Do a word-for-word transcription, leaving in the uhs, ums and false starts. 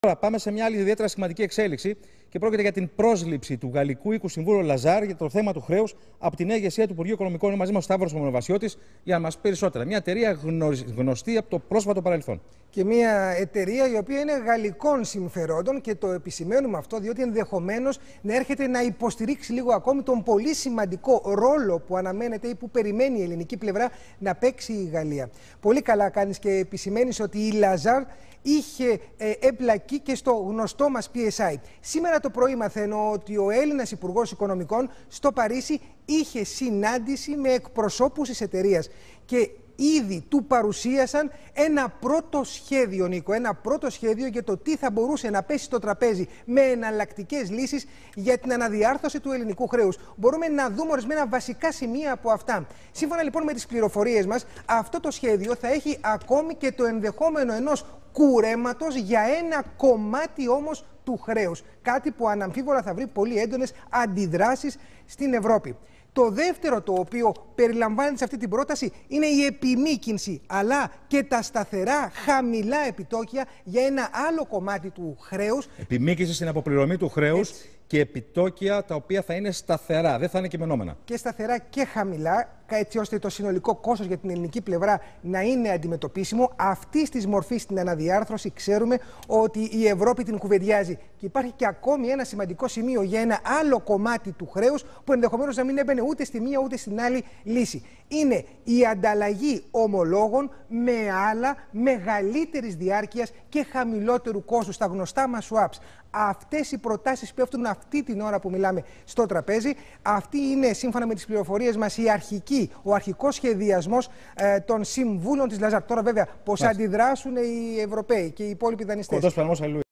Τώρα πάμε σε μια άλλη ιδιαίτερα σημαντική εξέλιξη και πρόκειται για την πρόσληψη του Γαλλικού Οίκου Συμβούλου Λαζάρ για το θέμα του χρέους από την νέα ηγεσία του Υπουργείου Οικονομικών. Είναι μαζί μας ο Σταύρος Μονοβασιώτης για να μας πει περισσότερα. Μια εταιρεία γνωστή από το πρόσφατο παρελθόν. Και μια εταιρεία η οποία είναι γαλλικών συμφερόντων, και το επισημαίνουμε αυτό διότι ενδεχομένως να έρχεται να υποστηρίξει λίγο ακόμη τον πολύ σημαντικό ρόλο που αναμένεται ή που περιμένει η ελληνική πλευρά να παίξει η Γαλλία. Πολύ καλά κάνεις και επισημαίνεις ότι η Λαζάρ είχε ε, εμπλακεί και στο γνωστό μας πι ες άι. Σήμερα το πρωί μαθαίνω ότι ο Έλληνας Υπουργός Οικονομικών στο Παρίσι είχε συνάντηση με εκπροσώπους της εταιρείας και ήδη του παρουσίασαν ένα πρώτο σχέδιο, Νίκο, ένα πρώτο σχέδιο για το τι θα μπορούσε να πέσει στο τραπέζι με εναλλακτικές λύσεις για την αναδιάρθρωση του ελληνικού χρέους. Μπορούμε να δούμε ορισμένα βασικά σημεία από αυτά. Σύμφωνα λοιπόν με τις πληροφορίες μας, αυτό το σχέδιο θα έχει ακόμη και το ενδεχόμενο ενός κουρέματος για ένα κομμάτι όμως του χρέους. Κάτι που αναμφίβολα θα βρει πολύ έντονες αντιδράσεις στην Ευρώπη. Το δεύτερο το οποίο περιλαμβάνεται σε αυτή την πρόταση είναι η επιμήκυνση, αλλά και τα σταθερά χαμηλά επιτόκια για ένα άλλο κομμάτι του χρέους. Επιμήκυνση στην αποπληρωμή του χρέους. Έτσι. Και επιτόκια τα οποία θα είναι σταθερά, δεν θα είναι κειμενόμενα. Και σταθερά και χαμηλά, έτσι ώστε το συνολικό κόστος για την ελληνική πλευρά να είναι αντιμετωπίσιμο. Αυτή τη μορφή στην αναδιάρθρωση ξέρουμε ότι η Ευρώπη την κουβεντιάζει. Και υπάρχει και ακόμη ένα σημαντικό σημείο για ένα άλλο κομμάτι του χρέους που ενδεχομένως να μην έμπαινε ούτε στη μία ούτε στην άλλη λύση. Είναι η ανταλλαγή ομολόγων με άλλα μεγαλύτερης διάρκειας και χαμηλότερου κόστους, τα γνωστά μας swaps. Αυτές οι προτάσεις πέφτουν αυτή την ώρα που μιλάμε στο τραπέζι. Αυτή είναι, σύμφωνα με τις πληροφορίες μας, η αρχική, ο αρχικός σχεδιασμός ε, των συμβούλων της Λαζάρ. Τώρα βέβαια πώς αντιδράσουν οι Ευρωπαίοι και οι υπόλοιποι δανειστές.